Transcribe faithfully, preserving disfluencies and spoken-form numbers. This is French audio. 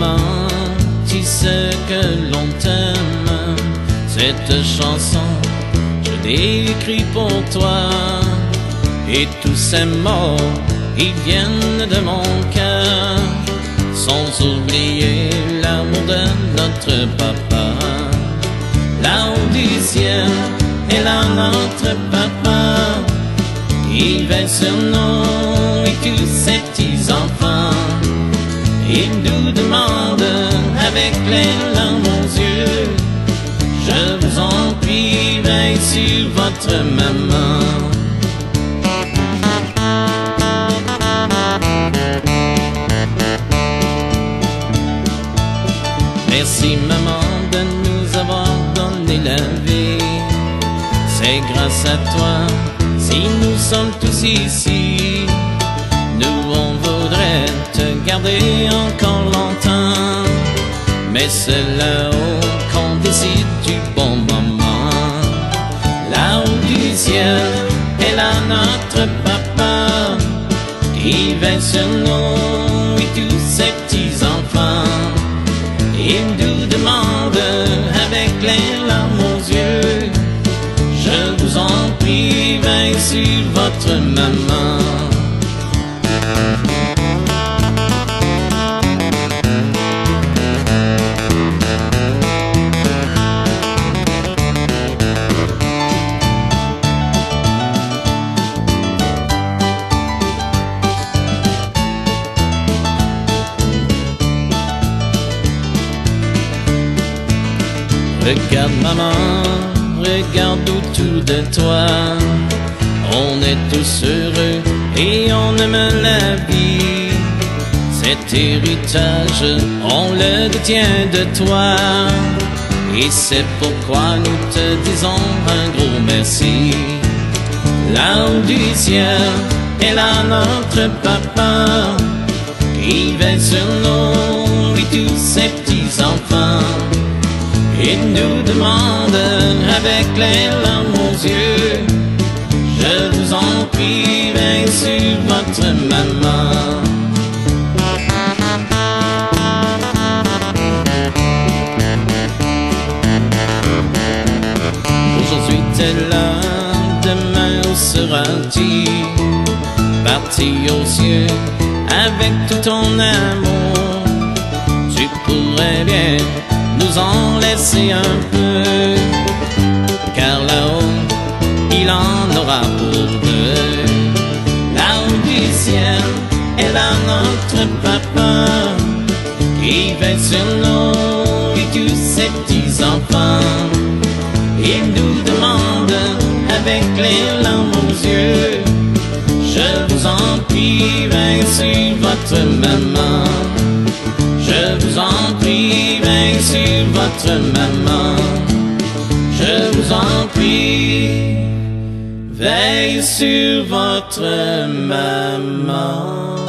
maman, tu sais que l'on t'aime. Cette chanson, je l'ai écrite pour toi. Et tous ces mots, ils viennent de mon cœur, sans oublier l'amour de notre papa. Là-haut du ciel, est là notre papa. Il veille sur nous et tous ses petits-enfants. Il nous demande avec les larmes aux yeux, je vous en prie, veille sur votre maman. Merci maman de nous avoir donné la vie. C'est grâce à toi si nous sommes tous ici. Nous on voudrait te garder encore longtemps, mais c'est là-haut qu'on décide du bon moment. Là-haut du ciel est là notre papa, qui veille sur nous et tous ses petits-enfants. Il nous demande avec les larmes aux yeux, je vous en prie, veille sur votre maman. Regarde maman, regarde autour de toi. On est tous heureux et on aime la vie. Cet héritage, on le détient de toi. Et c'est pourquoi nous te disons un gros merci. Là-haut du ciel est là notre papa, qui veille sur nous et tous ses petits-enfants. Il nous demande avec les larmes aux yeux, je vous en prie, veille sur votre maman. Aujourd'hui t'es là, demain où seras-tu? Parti aux cieux avec tout ton amour. Tu pourrais bien nous en laisser un peu, car là-haut, il en aura pour deux. Là-haut du ciel est là notre papa, qui veille sur nous et tous ses petits-enfants. Il nous demande avec les larmes aux yeux, je vous en prie, veille sur votre maman. Je vous en prie, veille sur votre maman. Je vous en prie, veille sur votre maman.